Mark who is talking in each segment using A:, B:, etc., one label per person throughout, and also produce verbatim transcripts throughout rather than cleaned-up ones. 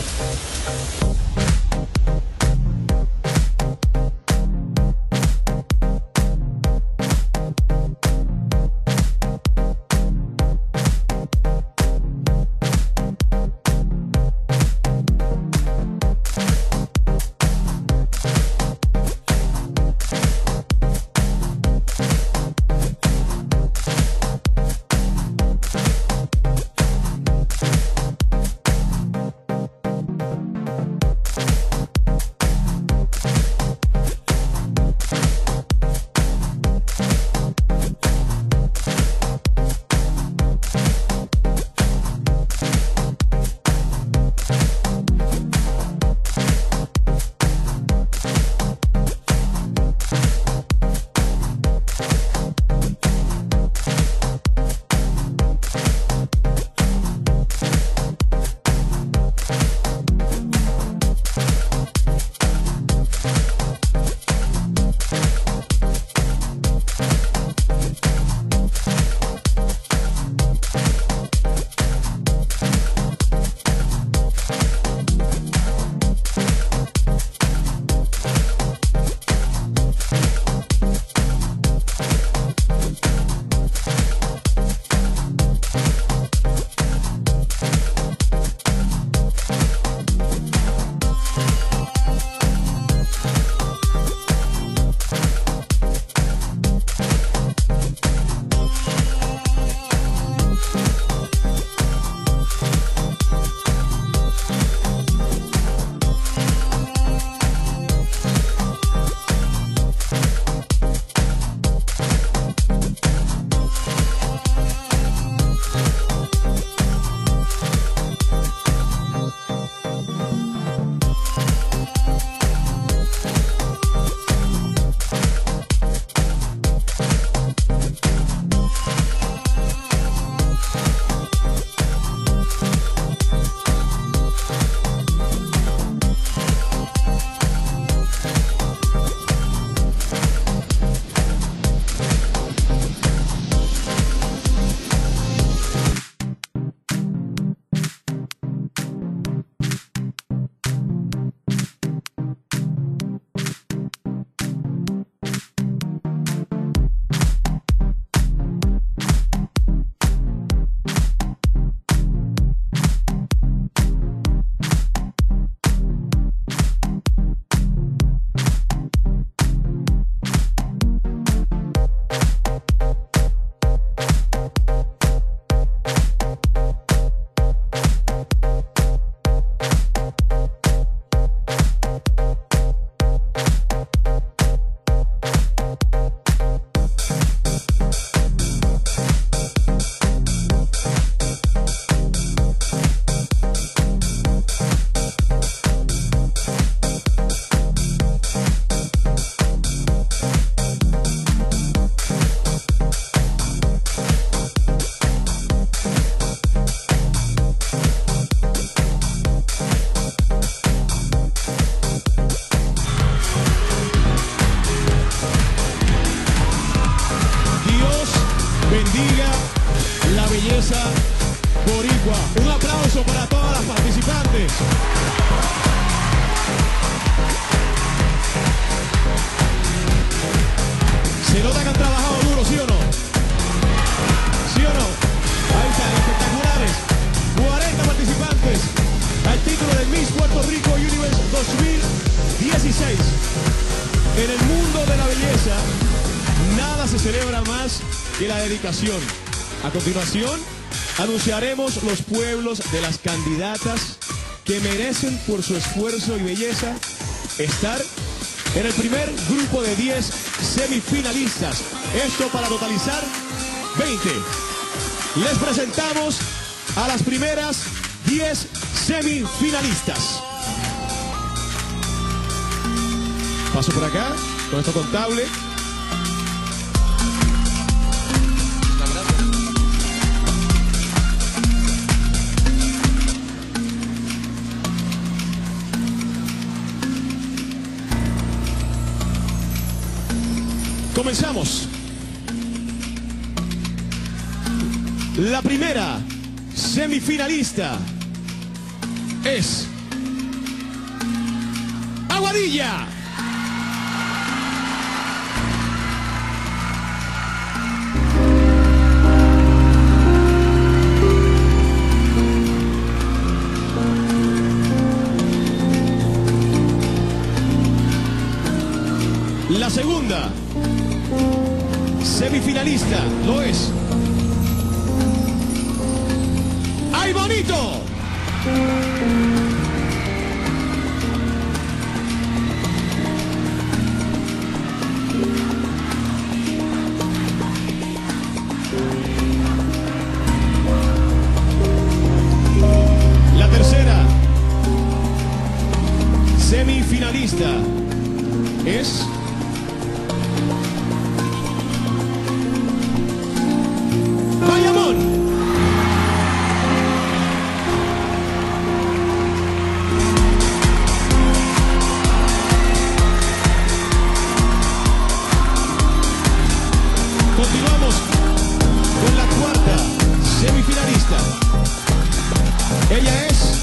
A: En el mundo de la belleza, nada se celebra más que la dedicación. A continuación, anunciaremos los pueblos de las candidatas que merecen por su esfuerzo y belleza estar en el primer grupo de diez semifinalistas. Esto para totalizar veinte. Les presentamos a las primeras diez semifinalistas. Paso por acá, con esto contable. Comenzamos. La primera semifinalista es Aguadilla. La segunda semifinalista lo es ¡Ay, bonito! La tercera semifinalista es Bayamón. Continuamos con la cuarta semifinalista. Ella es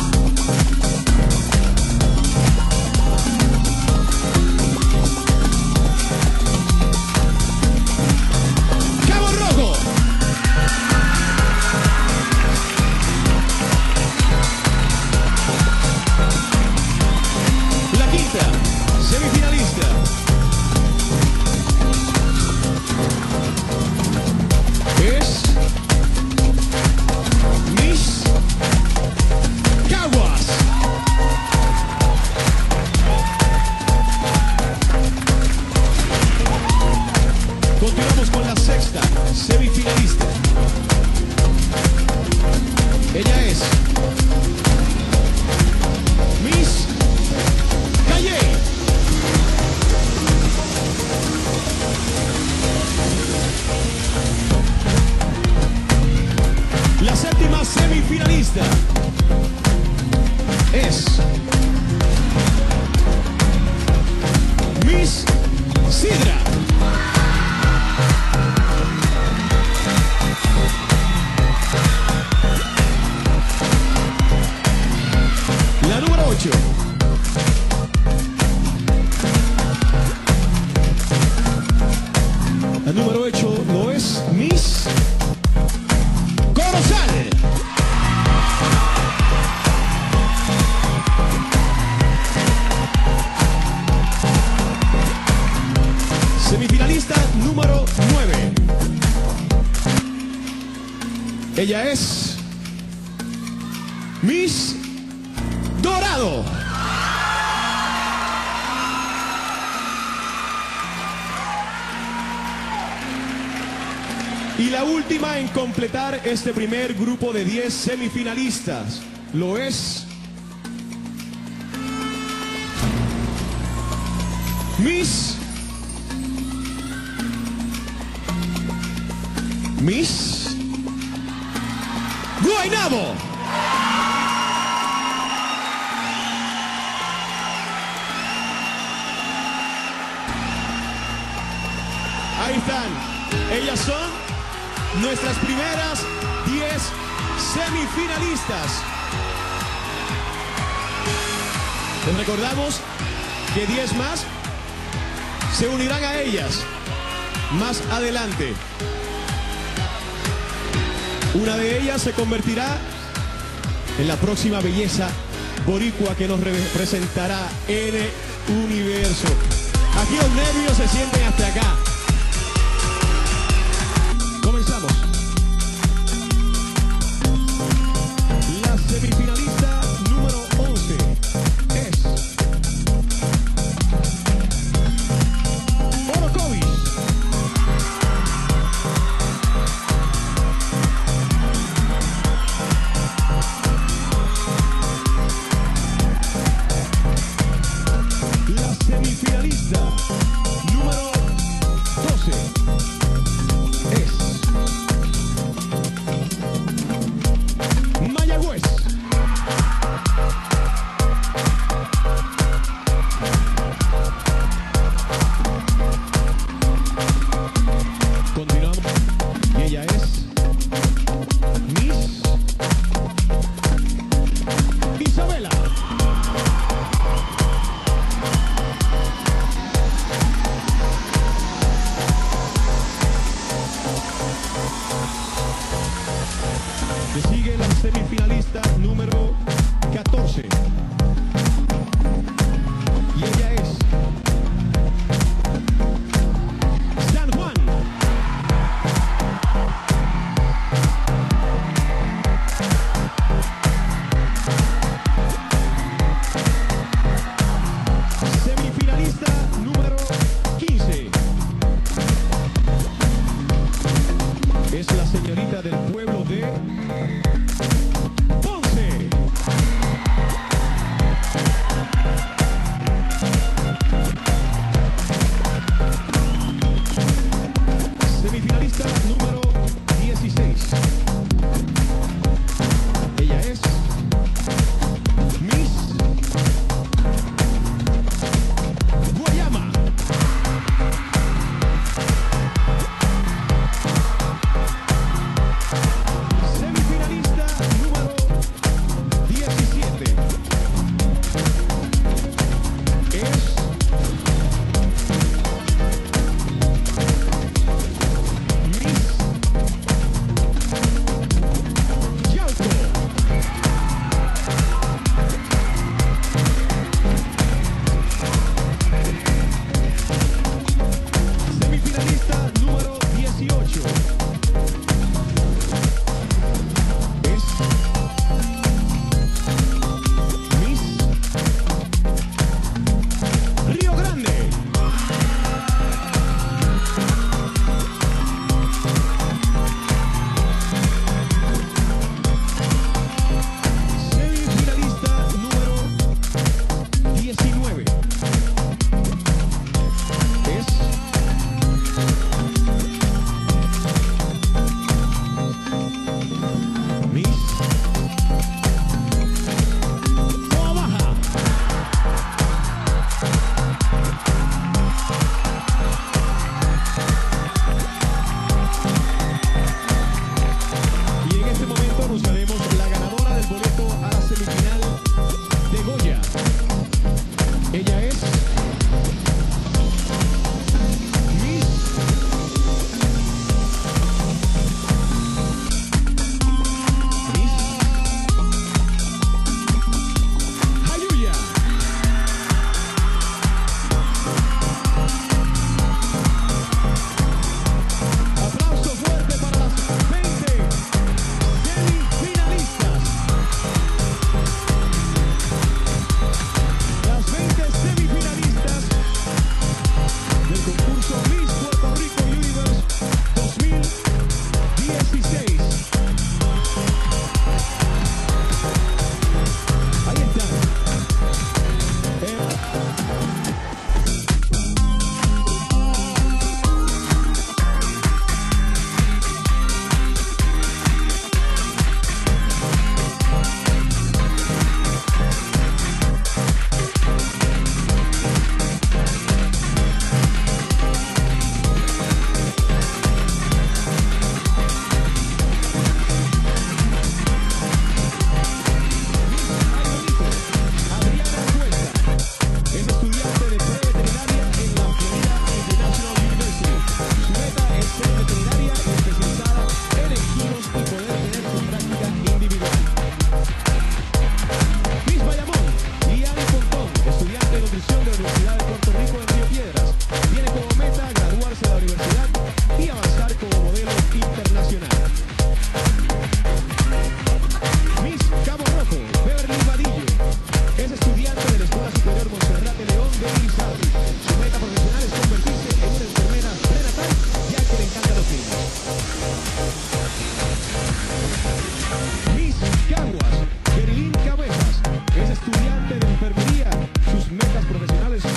A: Cabo Rojo. La quinta semifinalista es Miss Caguas. Continuamos con la sexta semifinalista. Ella es Miss Calle. La séptima semifinalista es Miss Sidra. La número ocho. La número ocho lo es Miss Corozal. Semifinalista número nueve. Ella es Miss Dorado. Y la última en completar este primer grupo de diez semifinalistas lo es Miss Miss Guaynabo. Ahí están. Ellas son nuestras primeras diez semifinalistas. Les recordamos que diez más se unirán a ellas más adelante. Una de ellas se convertirá en la próxima belleza boricua que nos representará en el universo. Aquí los nervios se sienten hasta acá. Comenzamos. La semifinalista número once es Orocovis. La semifinalista número Nutrición de la Universidad de Puerto Rico en Río Piedras. Tiene como meta graduarse de la universidad y avanzar como modelo internacional. Miss Cabo Rojo, Beverly Vadillo, es estudiante de la Escuela Superior Montserrat de León de Irizarry. Su meta profesional es convertirse en una enfermera prenatal, ya que le encantan los niños. Miss Caguas, Gerilín Cabezas, es estudiante de enfermería. Sus metas profesionales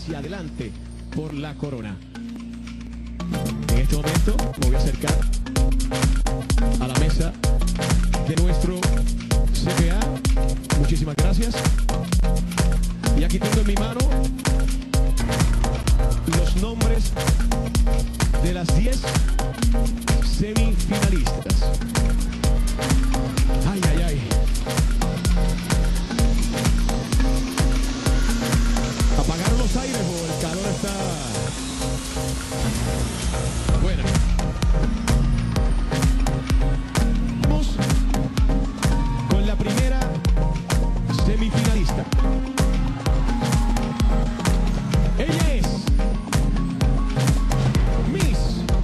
A: hacia adelante por la corona. En este momento me voy a acercar a la mesa de nuestro C P A. Muchísimas gracias. Y aquí tengo en mi mano los nombres de las diez semifinalistas. Ay, ay, ay. Apagaron los aires o el calor está... Bueno. Vamos con la primera semifinalista. Ella es Miss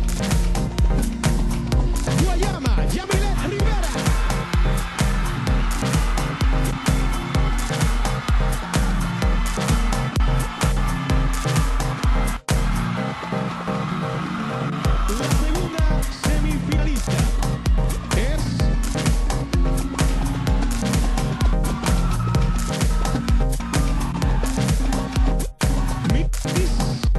A: Guayama, Yamilet Rivera. La segunda semifinalista es Miss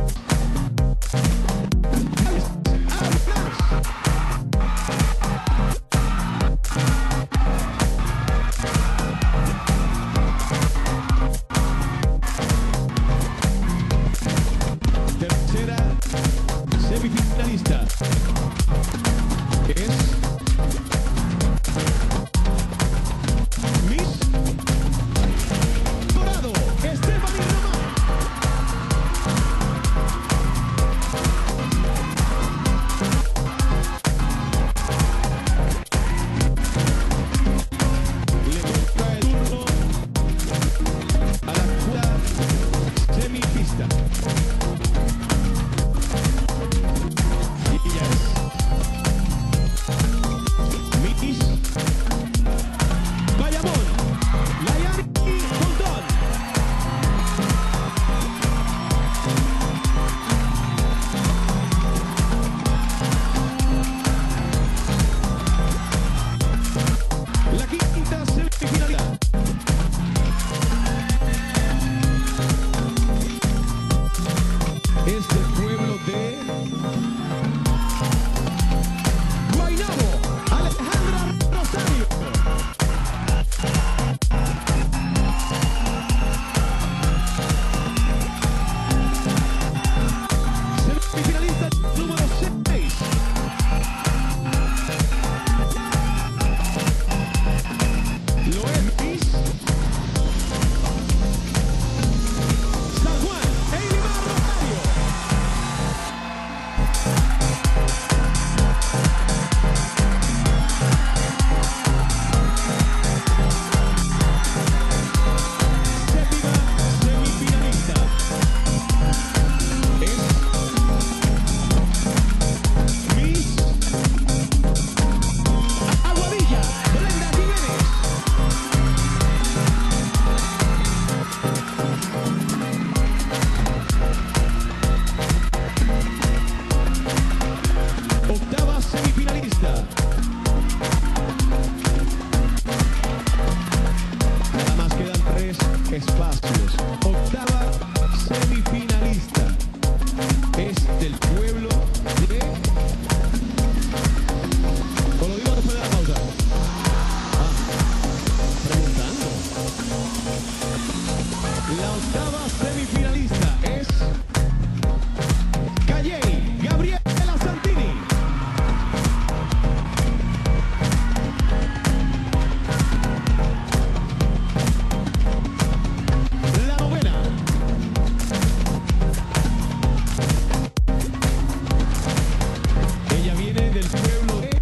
A: tercera semifinalista es Miss Dorado, Stephanie Román. Le toca el turno a la cuarta semifista. Y ella es Miss Bayamón, Layani Montón. La quinta semifinalista es del pueblo de Guaynabo, Alejandra Rosario. Semifinalista número seis. Lo es Miss San Juan, Eilimar Rosario. Séptima semifinalista es Miss Aguadilla, Brenda Jiménez. Octava semifinalista. Nada más quedan tres espacios. Octava semifinalista es del pueblo de... ¿O lo digo después de la pausa? Ah, preguntando. La octava semifinalista es Calley Gabriela Santini. La novena. Ella viene del pueblo de...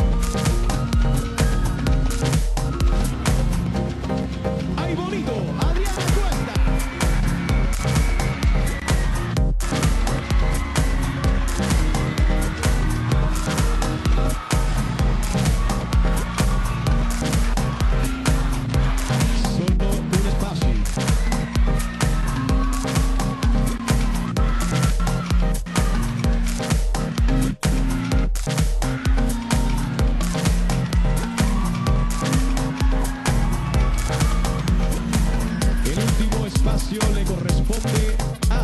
A: ¡Ay, bonito! canción le corresponde a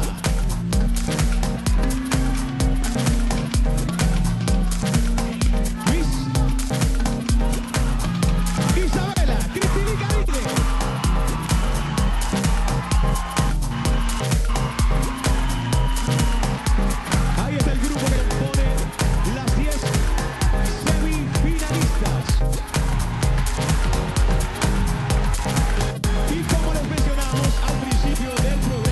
A: Luis, Isabela, Cristina y Caritle. Ahí está el grupo que compone las diez semifinalistas. Y como les mencionamos al principio del programa,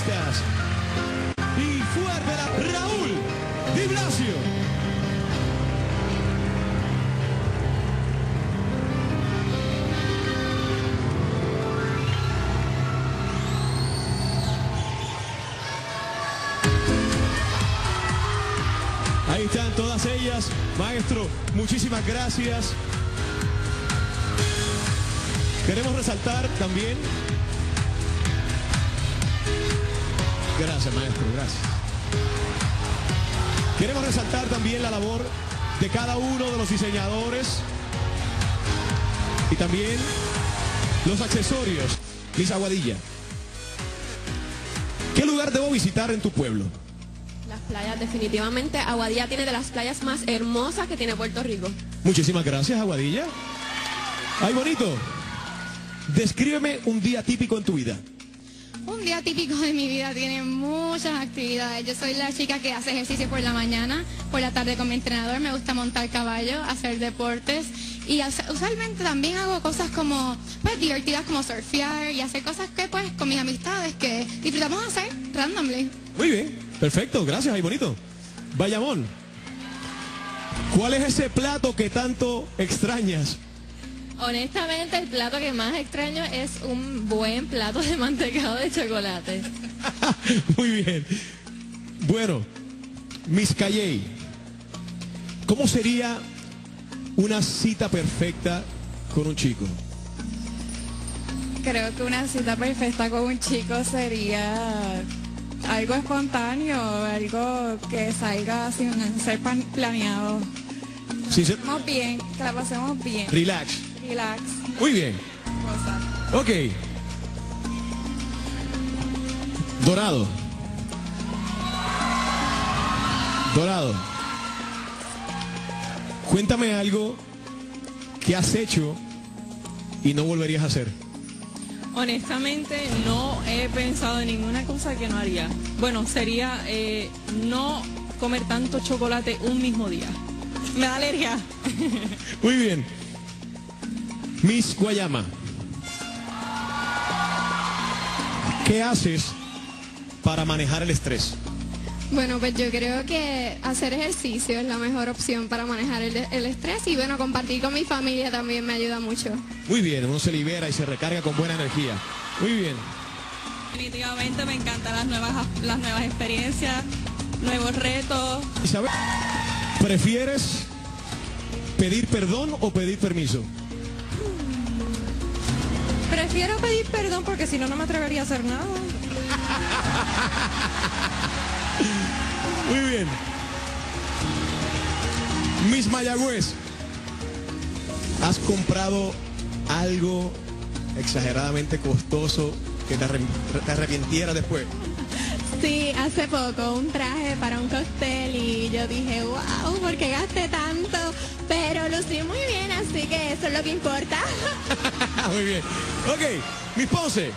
A: finalistas. Y fuerte la Raúl Di Blasio. Ahí están todas ellas. Maestro, muchísimas gracias. Queremos resaltar también. Gracias, maestro, gracias. Queremos resaltar también la labor de cada uno de los diseñadores y también los accesorios. Miss Aguadilla, ¿qué lugar debo visitar en tu pueblo?
B: Las playas, definitivamente. Aguadilla tiene de las playas más hermosas que tiene Puerto Rico.
A: Muchísimas gracias, Aguadilla. Ay, bonito. Descríbeme un día típico en tu vida.
C: Un día típico de mi vida tiene muchas actividades. Yo soy la chica que hace ejercicio por la mañana, por la tarde con mi entrenador, me gusta montar caballo, hacer deportes y usualmente también hago cosas como pues divertidas como surfear y hacer cosas que pues con mis amistades que disfrutamos hacer randomly.
A: Muy bien, perfecto, gracias, ay bonito. Bayamón, ¿cuál es ese plato que tanto extrañas?
B: Honestamente, el plato que más extraño es un buen plato de mantecado de chocolate.
A: Muy bien. Bueno, Miss Calley, ¿cómo sería una cita perfecta con un chico?
C: Creo que una cita perfecta con un chico sería algo espontáneo, algo que salga sin ser planeado.
A: Sí, se...
C: Pasemos bien, que la pasemos bien.
A: Relax.
C: Relax.
A: Muy bien. Ok. Dorado. Dorado. Cuéntame algo que has hecho y no volverías a hacer.
D: Honestamente no he pensado en ninguna cosa que no haría. Bueno, sería eh, no comer tanto chocolate un mismo día. Me da alergia.
A: Muy bien. Miss Guayama, ¿qué haces para manejar el estrés?
B: Bueno, pues yo creo que hacer ejercicio es la mejor opción para manejar el, el estrés y bueno, compartir con mi familia también me ayuda mucho.
A: Muy bien, uno se libera y se recarga con buena energía. Muy bien.
D: Definitivamente me encantan las nuevas, las nuevas experiencias, nuevos retos.
A: Isabel, ¿prefieres pedir perdón o pedir permiso?
D: Prefiero pedir perdón porque si no, no me atrevería a hacer nada.
A: Muy bien. Miss Mayagüez, ¿has comprado algo exageradamente costoso que te, arre te arrepintiera después?
B: Sí, hace poco un traje para un cóctel y yo dije, wow, ¿por qué gasté tanto? Pero lucí muy bien, así que eso es lo que importa.
A: Muy bien. Ok, Miss Ponce,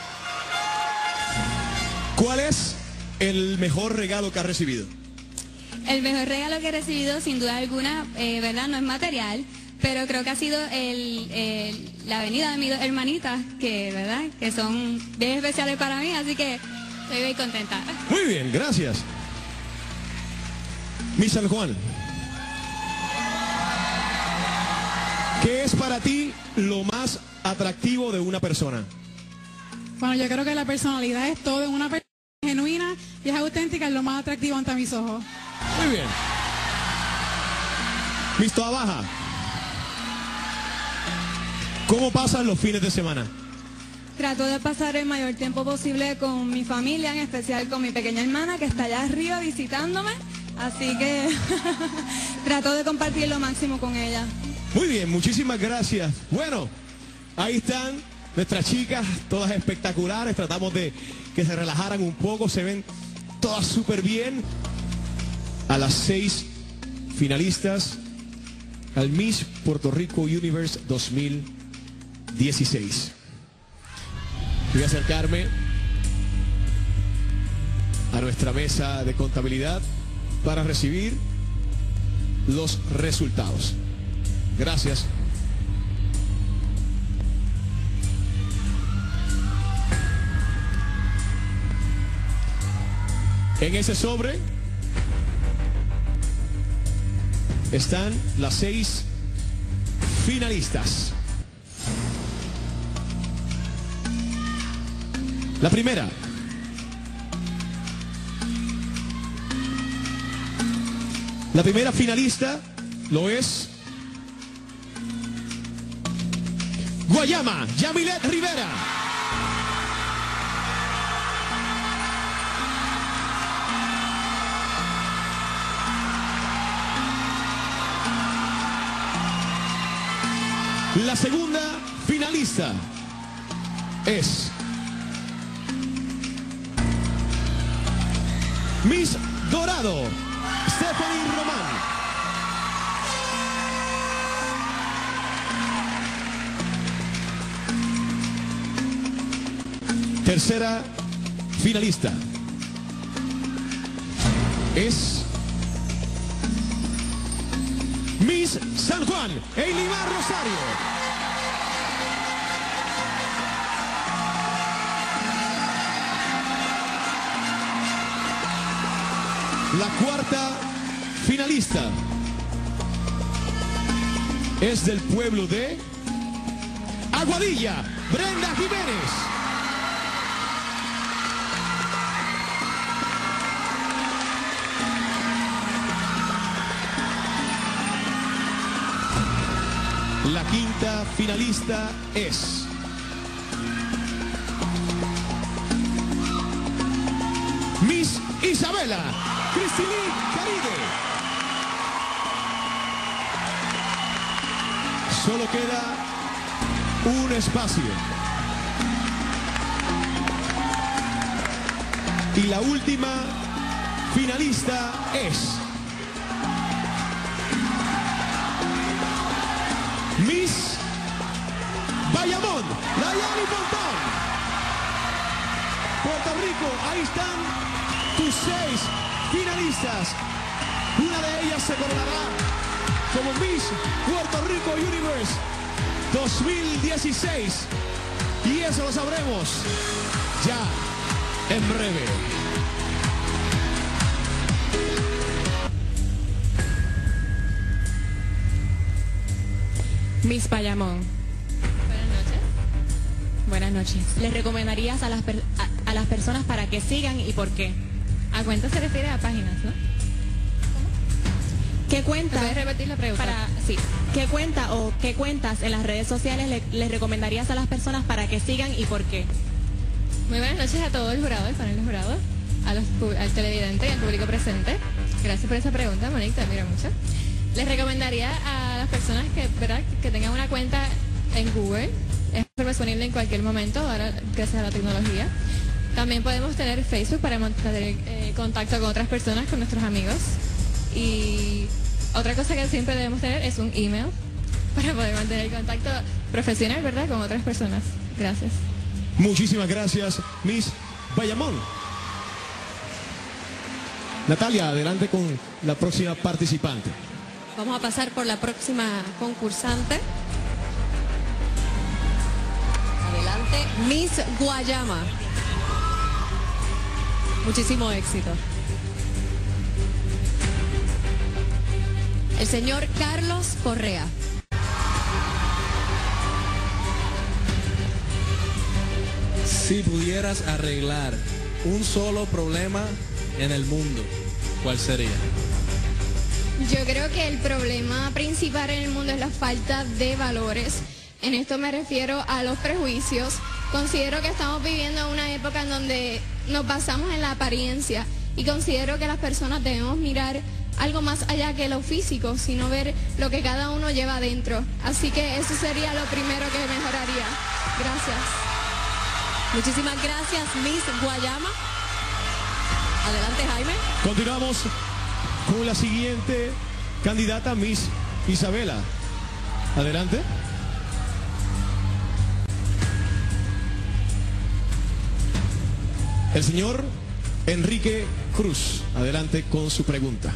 A: ¿cuál es el mejor regalo que has recibido?
C: El mejor regalo que he recibido, sin duda alguna, eh, ¿verdad? No es material, pero creo que ha sido el, el, la venida de mis dos hermanitas, que, ¿verdad? Que son bien especiales para mí, así que estoy muy contenta.
A: Muy bien, gracias. Miss San Juan, ¿qué es para ti lo más atractivo de una persona?
E: Bueno, yo creo que la personalidad es todo en una persona genuina y es auténtica, es lo más atractivo ante mis ojos.
A: Muy bien. Miss Toa Baja, ¿cómo pasan los fines de semana?
C: Trato de pasar el mayor tiempo posible con mi familia, en especial con mi pequeña hermana que está allá arriba visitándome, así que trato de compartir lo máximo con ella.
A: Muy bien, muchísimas gracias. Bueno, ahí están nuestras chicas, todas espectaculares. Tratamos de que se relajaran un poco, se ven todas súper bien. A las seis finalistas al Miss Puerto Rico Universe dos mil dieciséis. Voy a acercarme a nuestra mesa de contabilidad para recibir los resultados. Gracias. En ese sobre están las seis finalistas. La primera. La primera finalista lo es Guayama, Yamilet Rivera. La segunda finalista es Miss Dorado, Stephanie Román. Tercera finalista es Miss San Juan, Eilimar Rosario. La cuarta finalista es del pueblo de Aguadilla, Brenda Jiménez. La quinta finalista es Miss Isabela Cristilí Caribe. Solo queda un espacio. Y la última finalista es Miss Bayamón, Layani Pontón. Puerto Rico, ahí están tus seis finalistas. Una de ellas se coronará como Miss Puerto Rico Universe dos mil dieciséis. Y eso lo sabremos ya en breve.
F: Miss Bayamón.
C: Buenas noches.
F: Buenas noches. ¿Les recomendarías a las, per a, a las personas para que sigan y por qué?
C: A cuenta se refiere a páginas, ¿no?
F: ¿Qué cuenta?
C: ¿Puedes repetir la pregunta?
F: Para, sí. ¿Qué cuenta o qué cuentas en las redes sociales le, les recomendarías a las personas para que sigan y por qué?
C: Muy buenas noches a todo el jurado, el panel de jurado, a los, al televidente y al público presente. Gracias por esa pregunta, Monique, te admiro mucho. Les recomendaría a las personas que, ¿verdad?, que tengan una cuenta en Google. Es disponible en cualquier momento, ahora gracias a la tecnología. También podemos tener Facebook para mantener eh, contacto con otras personas, con nuestros amigos. Y otra cosa que siempre debemos tener es un email para poder mantener contacto profesional, ¿verdad?, con otras personas. Gracias.
A: Muchísimas gracias, Miss Bayamón. Natalia, adelante con la próxima participante.
G: Vamos a pasar por la próxima concursante. Adelante, Miss Guayama. Muchísimo éxito. El señor Carlos Correa.
H: Si pudieras arreglar un solo problema en el mundo, ¿cuál sería?
B: Yo creo que el problema principal en el mundo es la falta de valores. En esto me refiero a los prejuicios. Considero que estamos viviendo una época en donde nos basamos en la apariencia y considero que las personas debemos mirar algo más allá que lo físico, sino ver lo que cada uno lleva adentro. Así que eso sería lo primero que mejoraría. Gracias.
G: Muchísimas gracias, Miss Guayama. Adelante, Jaime.
A: Continuamos con la siguiente candidata, Miss Isabela. Adelante. El señor Enrique Cruz. Adelante con su pregunta.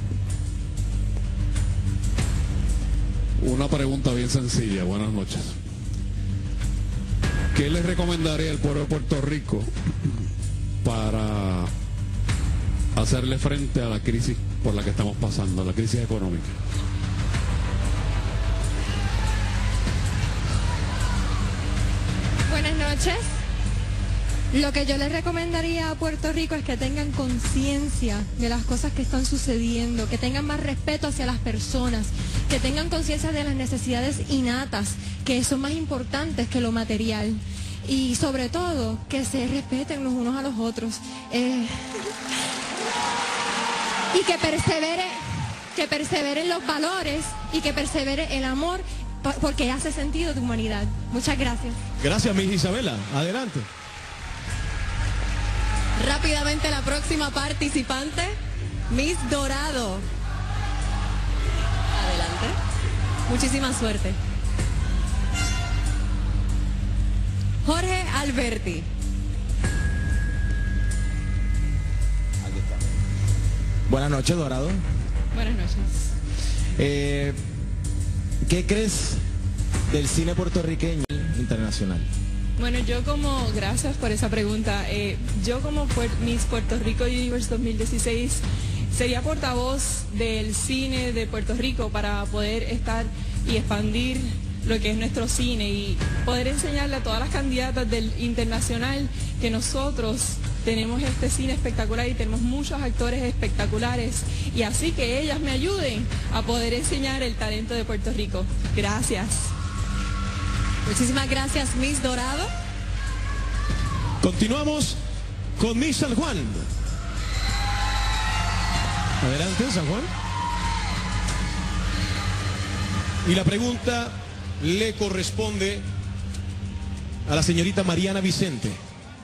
I: Una pregunta bien sencilla. Buenas noches. ¿Qué le recomendaría al pueblo de Puerto Rico para hacerle frente a la crisis por la que estamos pasando, la crisis económica.
G: Buenas noches. Lo que yo les recomendaría a Puerto Rico es que tengan conciencia de las cosas que están sucediendo, que tengan más respeto hacia las personas, que tengan conciencia de las necesidades innatas, que son más importantes que lo material. Y sobre todo, que se respeten los unos a los otros. Eh, y que persevere, que perseveren los valores y que persevere el amor, porque hace sentido de humanidad. Muchas gracias.
A: Gracias, Miss Isabela. Adelante.
F: Rápidamente la próxima participante, Miss Dorado. Adelante. Muchísima suerte. Jorge Alberti.
J: Aquí está. Buenas noches, Dorado.
D: Buenas noches.
J: Eh, ¿Qué crees del cine puertorriqueño internacional?
D: Bueno, yo como, gracias por esa pregunta, eh, yo como Puer- Miss Puerto Rico Universe dos mil dieciséis sería portavoz del cine de Puerto Rico para poder estar y expandir lo que es nuestro cine y poder enseñarle a todas las candidatas del internacional que nosotros tenemos este cine espectacular y tenemos muchos actores espectaculares y así que ellas me ayuden a poder enseñar el talento de Puerto Rico. Gracias.
F: Muchísimas gracias, Miss Dorado.
A: Continuamos con Miss San Juan. Adelante, San Juan. Y la pregunta le corresponde a la señorita Mariana Vicente.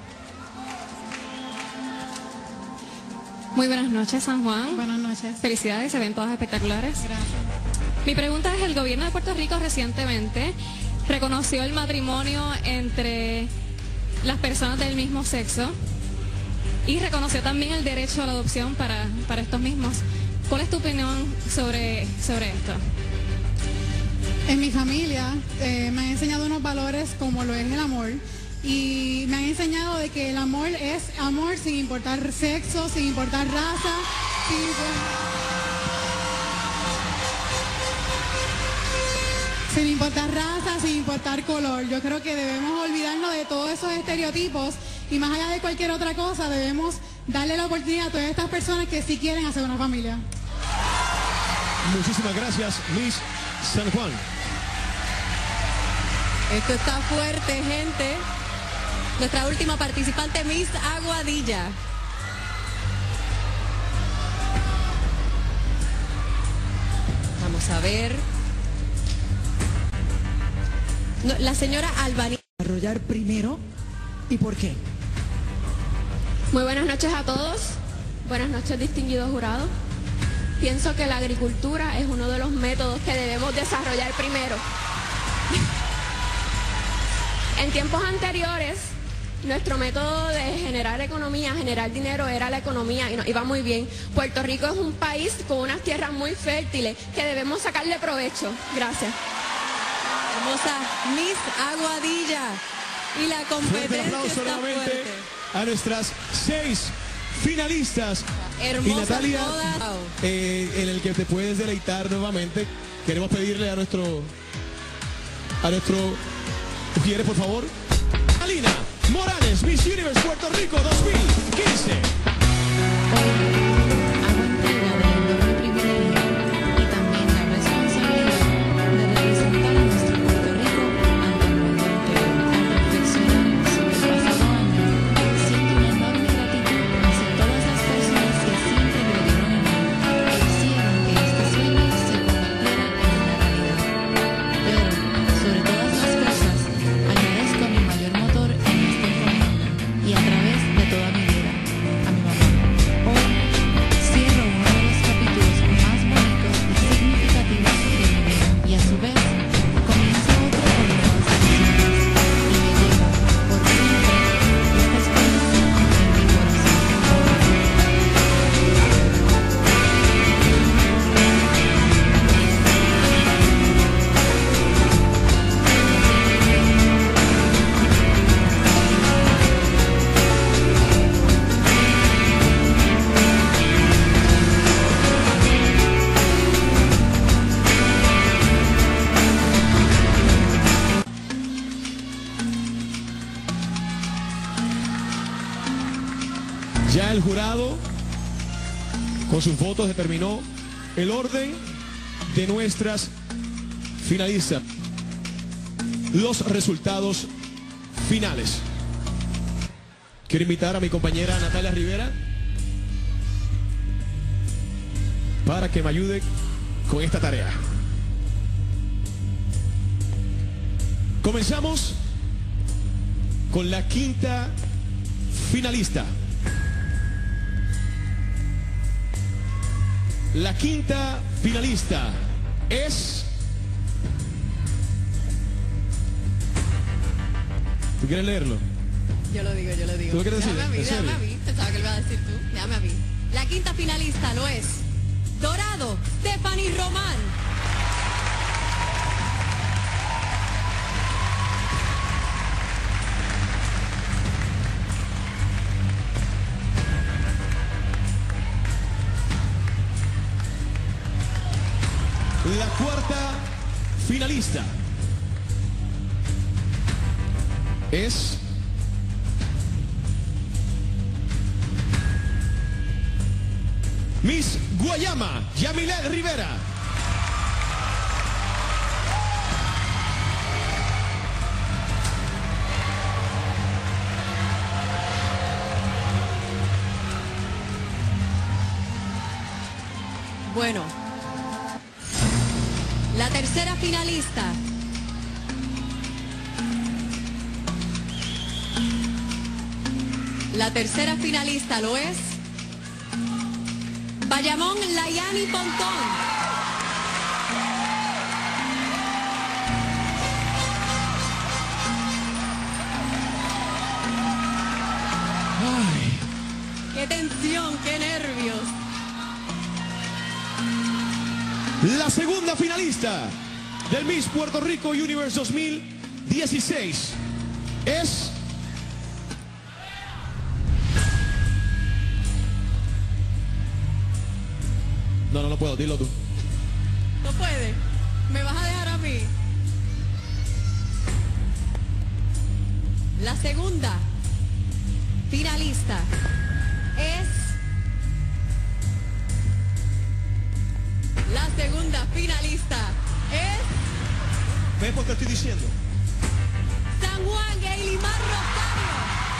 C: Muy buenas noches, San Juan.
E: Buenas noches.
C: Felicidades, se ven todas espectaculares.
E: Gracias.
C: Mi pregunta es, el gobierno de Puerto Rico recientemente reconoció el matrimonio entre las personas del mismo sexo y reconoció también el derecho a la adopción para, para estos mismos. ¿Cuál es tu opinión sobre, sobre esto?
E: En mi familia eh, me han enseñado unos valores como lo es el amor y me han enseñado de que el amor es amor sin importar sexo, sin importar raza, sin importar... Sin importar raza, sin importar color. Yo creo que debemos olvidarnos de todos esos estereotipos y más allá de cualquier otra cosa debemos darle la oportunidad a todas estas personas que sí quieren hacer una familia.
A: Muchísimas gracias, Miss San Juan.
F: Esto está fuerte, gente. Nuestra última participante, Miss Aguadilla. Vamos a ver. No, la señora Albany.
K: Desarrollar primero y por qué.
B: Muy buenas noches a todos. Buenas noches, distinguidos jurados. Pienso que la agricultura es uno de los métodos que debemos desarrollar primero. En tiempos anteriores, nuestro método de generar economía, generar dinero era la economía y nos iba muy bien. Puerto Rico es un país con unas tierras muy fértiles que debemos sacarle provecho. Gracias.
F: Hermosa Miss Aguadilla. Y la
A: Fuerte
F: competencia
A: aplauso
F: está
A: nuevamente
F: fuerte.
A: a nuestras seis finalistas.
F: Hermosas
A: y Natalia,
F: todas. Wow.
A: eh, en el que te puedes deleitar nuevamente. Queremos pedirle a nuestro a nuestro Ujieres, por favor. Alina Morales, Miss Universe Puerto Rico dos mil quince.
L: Hago entrega del doble privilegio y también la responsabilidad de representar a nuestro Puerto Rico ante el mundo entero. Al reflexionar sobre el pasado año, siento una enorme gratitud hacia todas las personas que siempre creyeron en mí e hicieron que este sueño se convirtiera en una realidad. Pero, sobre todas las cosas, agradezco a mi mayor motor en esta encomienda y a través de
A: Ya el jurado, con sus votos, determinó el orden de nuestras finalistas. Los resultados finales. Quiero invitar a mi compañera Natalia Rivera para que me ayude con esta tarea. Comenzamos con la quinta finalista. La quinta finalista es... ¿Tú quieres leerlo?
M: Yo lo digo, yo lo digo.
A: ¿Tú lo quieres decir?
M: Déjame a mí,
A: ¿En
M: déjame
A: serio?
M: a mí. Pensaba que lo iba a decir tú. Déjame a mí. La quinta finalista lo es Dorado, Stephanie Román.
A: La cuarta finalista es Miss Guayama, Yamilet Rivera.
M: Bueno, la tercera finalista La tercera finalista lo es Bayamón Layani Pontón.
A: Ay.
M: ¡Qué tensión, qué nervios!
A: La segunda finalista del Miss Puerto Rico Universe dos mil dieciséis es... No, no, no puedo, dilo tú.
M: No puede. ¿Me vas a dejar a mí? La segunda finalista es... La segunda finalista es...
A: ¿Ves por qué estoy diciendo?
M: San Juan Geilimar Rosario.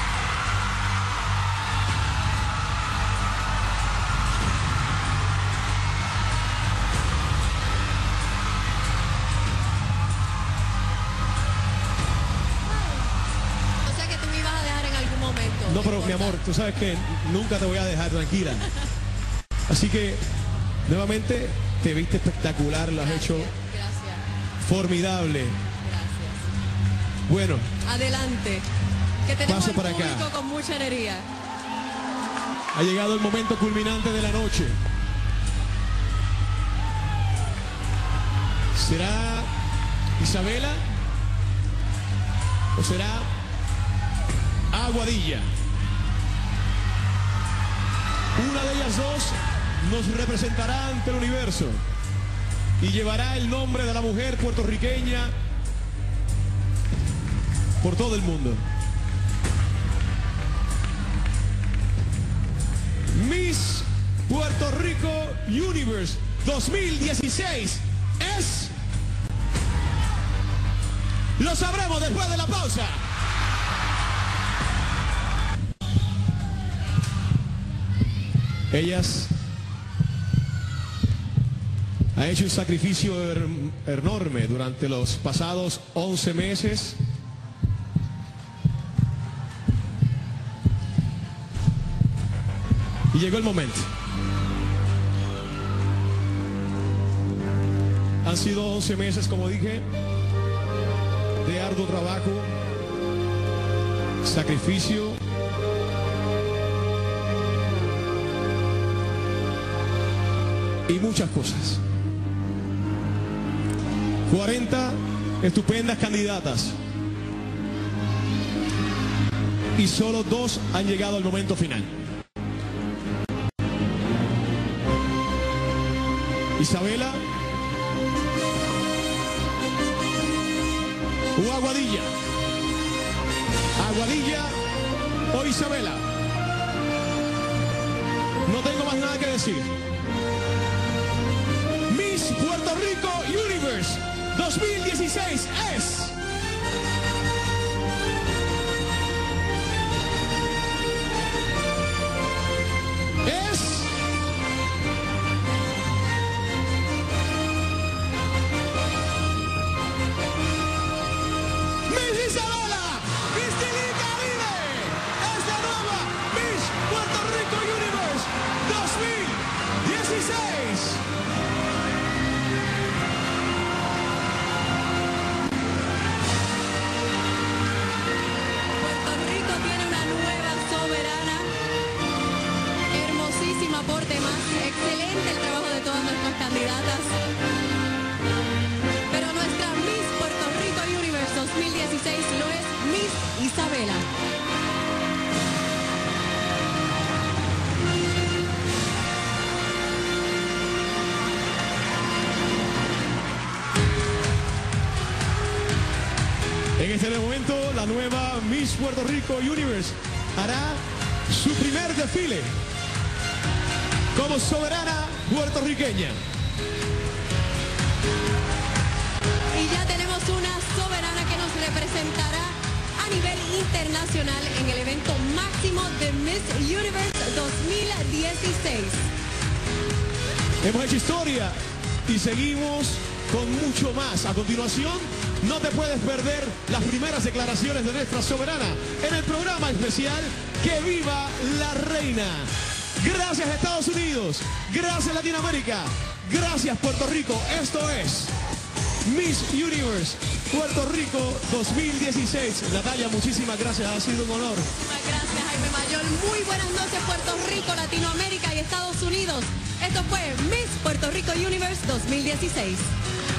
M: O sea que tú me ibas a dejar en algún momento.
A: No, pero mi amor, tú sabes que nunca te voy a dejar, tranquila. Así que, nuevamente, te viste espectacular, lo has
M: Gracias,
A: hecho
M: gracias,
A: formidable.
M: gracias.
A: Bueno,
M: Adelante. Que tenemos
A: Paso
M: el
A: para acá.
M: público con mucha energía.
A: ha llegado el momento culminante de la noche. ¿Será Isabela o será Aguadilla? Una de ellas dos nos representará ante el universo y llevará el nombre de la mujer puertorriqueña por todo el mundo. Miss Puerto Rico Universe dos mil dieciséis es... Lo sabremos después de la pausa. Ellas ha hecho un sacrificio er- enorme durante los pasados once meses. Y llegó el momento. Han sido once meses, como dije, de arduo trabajo, sacrificio, y muchas cosas. cuarenta estupendas candidatas. Y solo dos han llegado al momento final. Isabela o Aguadilla. Aguadilla o Isabela. No tengo más nada que decir. Miss Puerto Rico Universe dos mil dieciséis es... Es... Miss Isabela Cristilita Vive es la nueva Miss Puerto Rico Universe dos mil dieciséis.
M: Puerto Rico tiene una nueva soberana. Hermosísima por demás. Excelente el trabajo de todas nuestras candidatas. Pero nuestra Miss Puerto Rico Universe dos mil dieciséis lo es Miss Isabela.
A: En este momento, la nueva Miss Puerto Rico Universe hará su primer desfile como soberana puertorriqueña.
M: Y ya tenemos una soberana que nos representará a nivel internacional en el evento máximo de Miss Universe dos mil dieciséis.
A: Hemos hecho historia y seguimos con mucho más. A continuación, no te puedes perder las primeras declaraciones de nuestra soberana en el programa especial Que Viva la Reina. Gracias Estados Unidos, gracias Latinoamérica, gracias Puerto Rico. Esto es Miss Universe Puerto Rico dos mil dieciséis. Natalia, muchísimas gracias, ha sido un honor.
M: Muchas gracias, Jaime Mayor. Muy buenas noches, Puerto Rico, Latinoamérica y Estados Unidos. Esto fue Miss Puerto Rico Universe dos mil dieciséis.